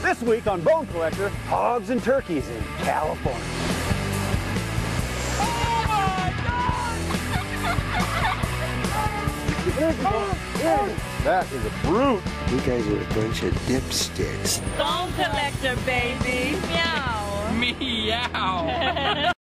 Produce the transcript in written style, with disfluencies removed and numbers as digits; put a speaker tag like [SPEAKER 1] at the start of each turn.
[SPEAKER 1] This week on Bone Collector, hogs and turkeys in California.
[SPEAKER 2] Oh my God!
[SPEAKER 1] That is a brute.
[SPEAKER 3] You guys are a bunch of dipsticks.
[SPEAKER 4] BoneCollector, baby. Meow.
[SPEAKER 2] Meow.